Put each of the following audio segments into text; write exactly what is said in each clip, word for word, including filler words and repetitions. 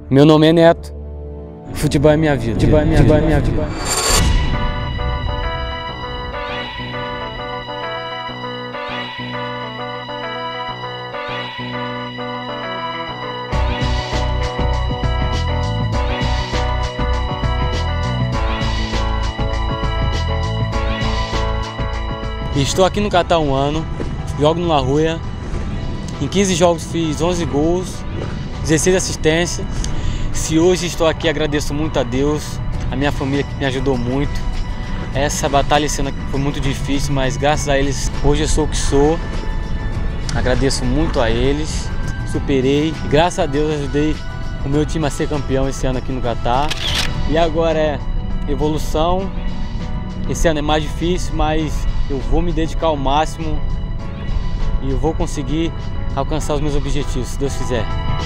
Meu nome é Neto. Futebol é minha vida. Futebol é minha vida. Futebol é minha vida. Estou aqui no Catar há um ano, jogo no La Rúia. Em quinze jogos fiz onze gols, dezesseis assistências. Se hoje estou aqui, agradeço muito a Deus, a minha família que me ajudou muito. Essa batalha esse ano foi muito difícil, mas graças a eles hoje eu sou o que sou. Agradeço muito a eles, superei e graças a Deus ajudei o meu time a ser campeão esse ano aqui no Catar. E agora é evolução. Esse ano é mais difícil, mas eu vou me dedicar ao máximo e eu vou conseguir alcançar os meus objetivos, se Deus quiser.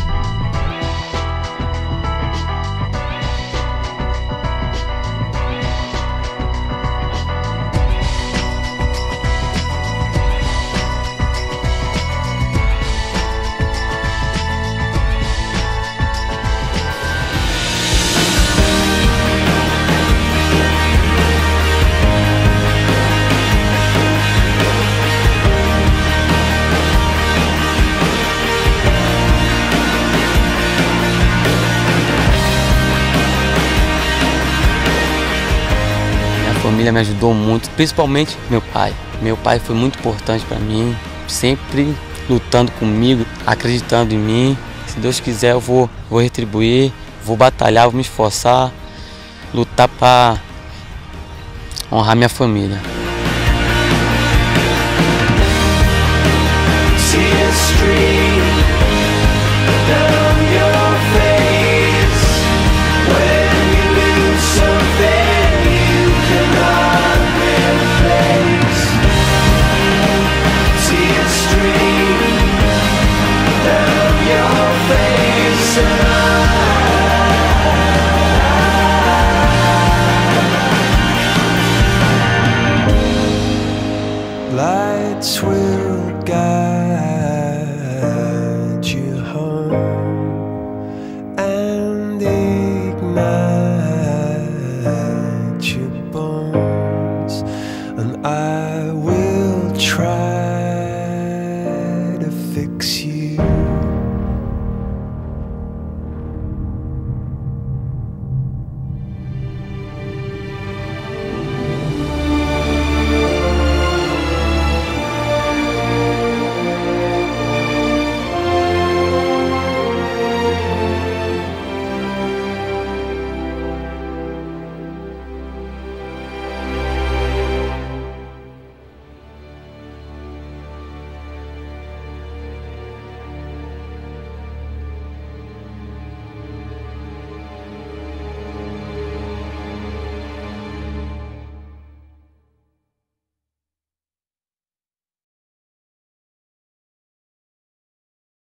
A família me ajudou muito, principalmente meu pai. Meu pai foi muito importante para mim, sempre lutando comigo, acreditando em mim. Se Deus quiser eu vou, vou retribuir, vou batalhar, vou me esforçar, lutar para honrar minha família. Lights will guide you home and ignite your bones, and I will try